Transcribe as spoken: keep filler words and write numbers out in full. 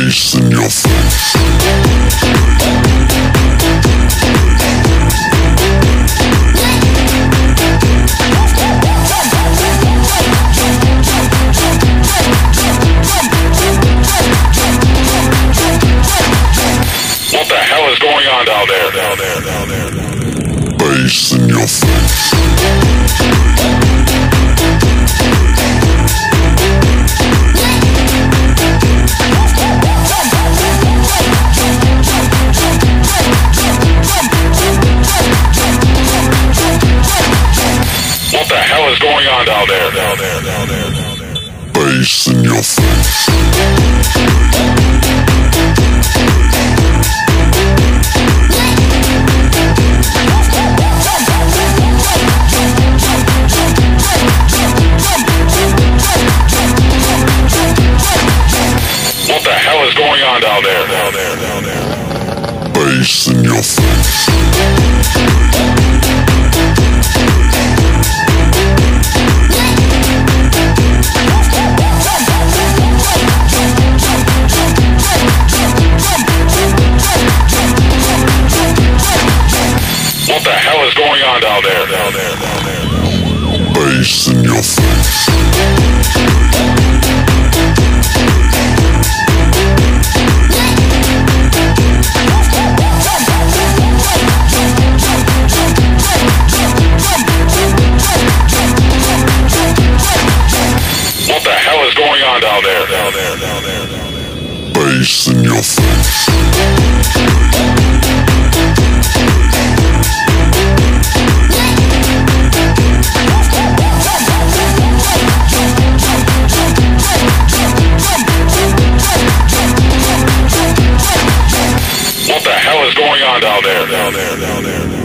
Bass in your face. What the hell is going on down there? Down there, down there, down there. Bass in your face. What the hell is going on down there? Down there, down there, down there. Bass in your face. What the hell is going on down there? Down there, down there. Bass in your face. What the hell is going on down there? Down there, down there. Bass in your face. What the hell is going on down there? Down there, down there, down there. Bass in your face. What the hell is going on down there? Down there, down there.